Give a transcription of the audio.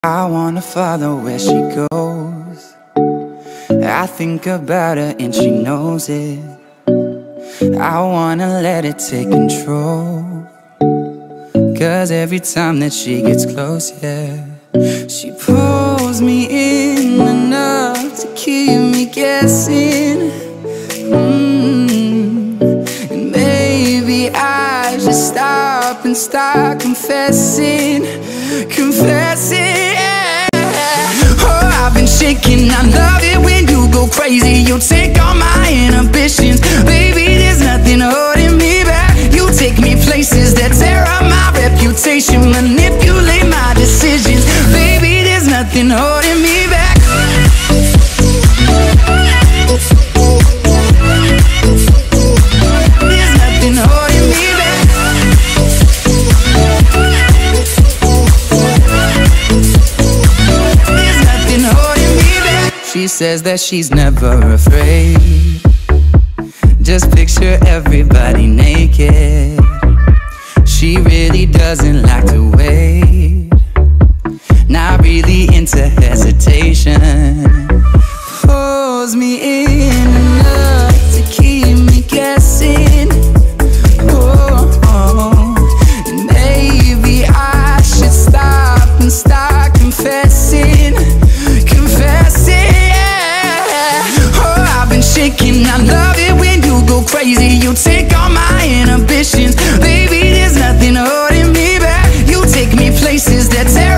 I wanna follow where she goes. I think about her and she knows it. I wanna let it take control, 'cause every time that she gets close, yeah, she pulls me in enough to keep me guessing. And maybe I should stop and start confessing, yeah. Oh, I've been shaking, I love it when you go crazy. You take all my inhibitions, baby, there's nothing holding me back. You take me places that tear up my reputation, manipulate my decisions, baby, there's nothing holding me back. There's nothing holding me back. There's nothing holding me back. She says that she's never afraid. Just picture everybody naked. She really doesn't like to wait. Not really into hesitation. Pulls me in enough to keep me guessing. And maybe I should stop and start confessing, yeah. Oh, I've been shaking, I love it when you go crazy. You take all my inhibitions, baby, there's nothing holding me back. You take me places that tear